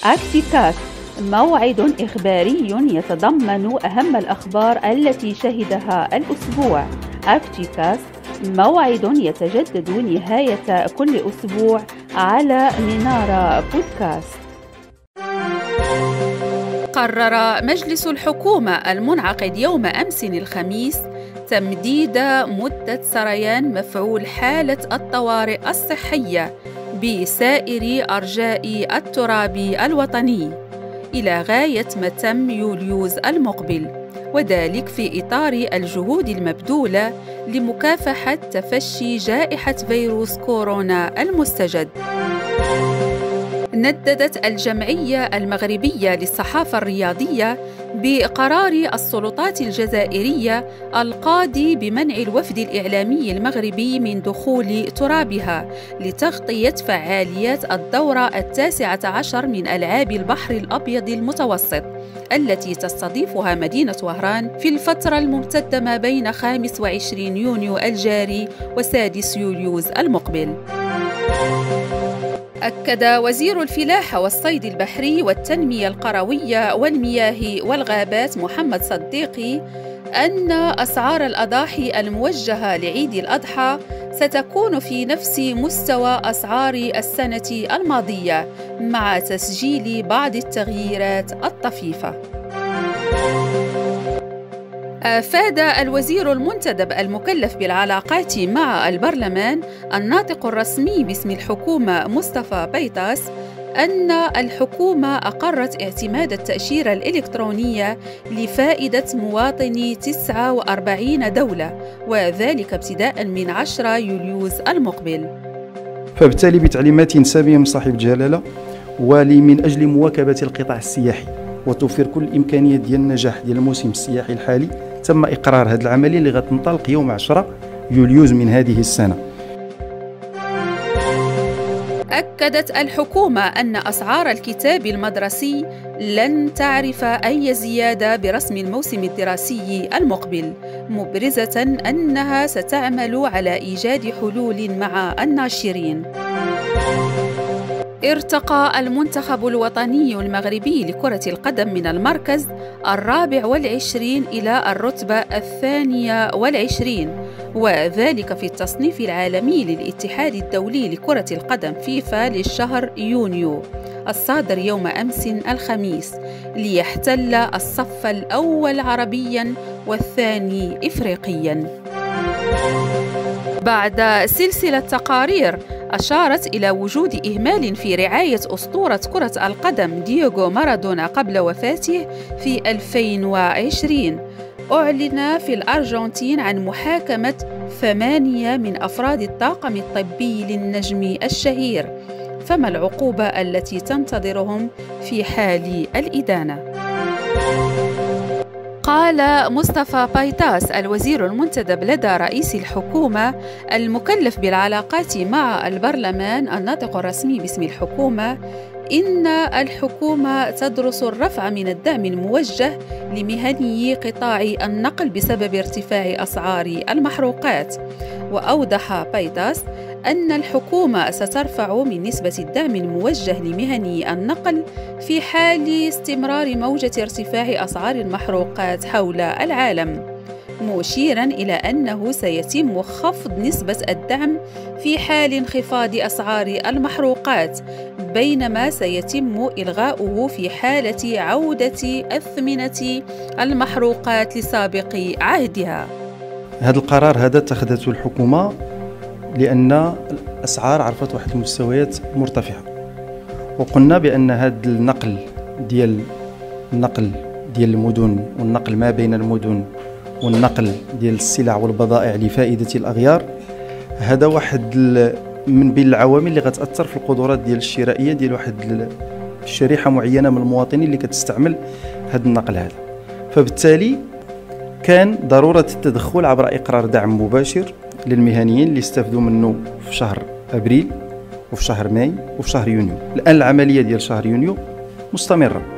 أكتيكاست موعد إخباري يتضمن أهم الأخبار التي شهدها الأسبوع. أكتيكاست موعد يتجدد نهاية كل أسبوع على منارة بودكاست. قرر مجلس الحكومة المنعقد يوم أمس الخميس تمديد مدة سريان مفعول حالة الطوارئ الصحية بسائر أرجاء التراب الوطني إلى غاية متم يوليوز المقبل، وذلك في إطار الجهود المبذولة لمكافحة تفشي جائحة فيروس كورونا المستجد. نددت الجمعية المغربية للصحافة الرياضية بقرار السلطات الجزائرية القاضي بمنع الوفد الإعلامي المغربي من دخول ترابها لتغطية فعاليات الدورة 19 من ألعاب البحر الأبيض المتوسط التي تستضيفها مدينة وهران في الفترة الممتدة ما بين 25 يونيو الجاري و6 يوليوز المقبل. أكد وزير الفلاحة والصيد البحري والتنمية القروية والمياه والغابات محمد صديقي أن أسعار الأضاحي الموجهة لعيد الأضحى ستكون في نفس مستوى أسعار السنة الماضية مع تسجيل بعض التغييرات الطفيفة. أفاد الوزير المنتدب المكلف بالعلاقات مع البرلمان الناطق الرسمي باسم الحكومة مصطفى بيطاس أن الحكومة أقرت اعتماد التأشيرة الإلكترونية لفائدة مواطني 49 دولة، وذلك ابتداء من 10 يوليوز المقبل. فبالتالي بتعليمات سامية من صاحب الجلالة ومن أجل مواكبة القطاع السياحي وتوفير كل الإمكانيات ديال النجاح ديال الموسم السياحي الحالي، تم إقرار هذه العملية اللي غتنطلق يوم 10 يوليوز من هذه السنة. أكدت الحكومة أن أسعار الكتاب المدرسي لن تعرف أي زيادة برسم الموسم الدراسي المقبل، مبرزة أنها ستعمل على إيجاد حلول مع الناشرين. ارتقى المنتخب الوطني المغربي لكرة القدم من المركز 24 إلى الرتبة 22، وذلك في التصنيف العالمي للاتحاد الدولي لكرة القدم فيفا للشهر يونيو الصادر يوم أمس الخميس، ليحتل الصف الأول عربياً والثاني إفريقياً. بعد سلسلة تقارير أشارت إلى وجود إهمال في رعاية أسطورة كرة القدم دييغو مارادونا قبل وفاته في 2020، أعلن في الأرجنتين عن محاكمة 8 من أفراد الطاقم الطبي للنجم الشهير، فما العقوبة التي تنتظرهم في حال الإدانة؟ قال مصطفى بيطاس الوزير المنتدب لدى رئيس الحكومة المكلف بالعلاقات مع البرلمان الناطق الرسمي باسم الحكومة إن الحكومة تدرس الرفع من الدعم الموجه لمهني قطاع النقل بسبب ارتفاع أسعار المحروقات. وأوضح بيطاس أن الحكومة سترفع من نسبة الدعم الموجه لمهني النقل في حال استمرار موجة ارتفاع أسعار المحروقات حول العالم، مشيراً إلى أنه سيتم خفض نسبة الدعم في حال انخفاض أسعار المحروقات، بينما سيتم إلغاؤه في حالة عودة أثمنة المحروقات لسابق عهدها. هذا القرار اتخذته الحكومة لأن الأسعار عرفت واحد المستويات مرتفعة، وقلنا بأن هذا النقل ديال المدن والنقل ما بين المدن والنقل ديال السلع والبضائع لفائدة الأغيار، هذا واحد من بين العوامل اللي غتأثر في القدرات ديال الشرائية ديال واحد الشريحة معينة من المواطنين اللي كتستعمل هذا النقل هذا. فبالتالي كان ضرورة التدخل عبر إقرار دعم مباشر للمهنيين اللي استفدوا منه في شهر أبريل وفي شهر ماي وفي شهر يونيو. الآن العملية ديال شهر يونيو مستمرة.